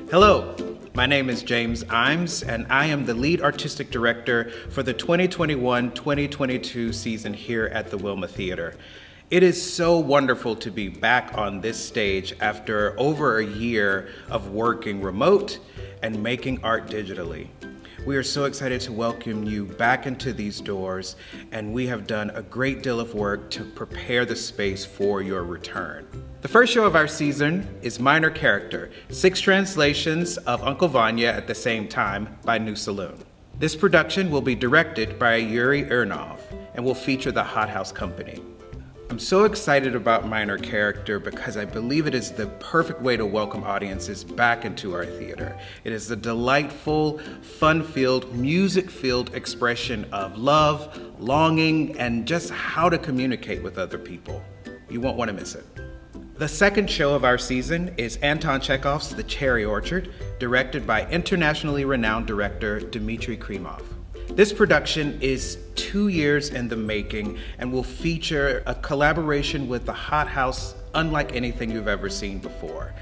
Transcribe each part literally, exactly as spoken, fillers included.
Hello, my name is James Imes, and I am the lead artistic director for the twenty twenty-one twenty twenty-two season here at the Wilma Theater. It is so wonderful to be back on this stage after over a year of working remote and making art digitally. We are so excited to welcome you back into these doors, and we have done a great deal of work to prepare the space for your return. The first show of our season is Minor Character, six translations of Uncle Vanya at the same time by New Saloon. This production will be directed by Yuri Ernov and will feature the Hot House Company. I'm so excited about Minor Character because I believe it is the perfect way to welcome audiences back into our theater. It is a delightful, fun-filled, music-filled expression of love, longing, and just how to communicate with other people. You won't want to miss it. The second show of our season is Anton Chekhov's The Cherry Orchard, directed by internationally renowned director Dmitry Krymov. This production is two years in the making and will feature a collaboration with the Hot House unlike anything you've ever seen before.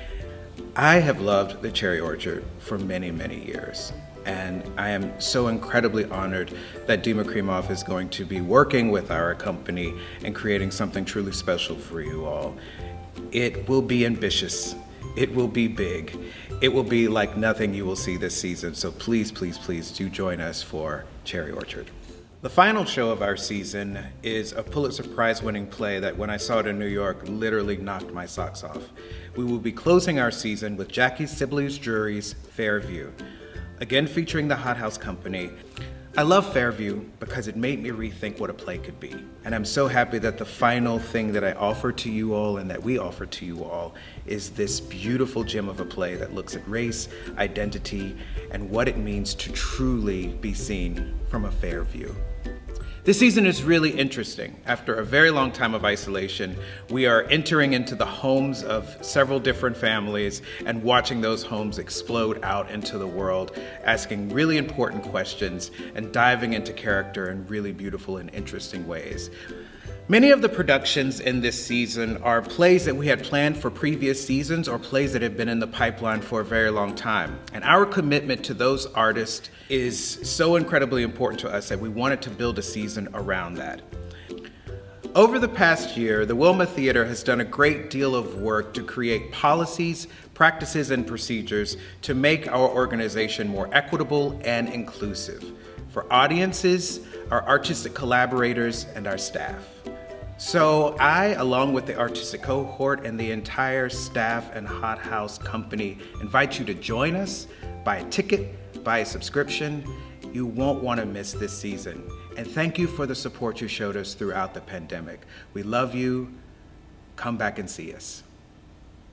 I have loved The Cherry Orchard for many, many years, and I am so incredibly honored that Dima Krymov is going to be working with our company and creating something truly special for you all. It will be ambitious. It will be big. It will be like nothing you will see this season, so please, please, please do join us for Cherry Orchard. The final show of our season is a Pulitzer Prize-winning play that when I saw it in New York literally knocked my socks off. We will be closing our season with Jackie Sibley's Jury's Fairview, again featuring the Hot House Company. I love Fairview because it made me rethink what a play could be. And I'm so happy that the final thing that I offer to you all and that we offer to you all is this beautiful gem of a play that looks at race, identity, and what it means to truly be seen from a fair view. This season is really interesting. After a very long time of isolation, we are entering into the homes of several different families and watching those homes explode out into the world, asking really important questions and diving into character in really beautiful and interesting ways. Many of the productions in this season are plays that we had planned for previous seasons or plays that have been in the pipeline for a very long time. And our commitment to those artists is so incredibly important to us that we wanted to build a season around that. Over the past year, the Wilma Theater has done a great deal of work to create policies, practices, and procedures to make our organization more equitable and inclusive for audiences, our artistic collaborators, and our staff. So I, along with the artistic cohort and the entire staff and Hot House Company, invite you to join us, buy a ticket, buy a subscription. You won't want to miss this season. And thank you for the support you showed us throughout the pandemic. We love you. Come back and see us.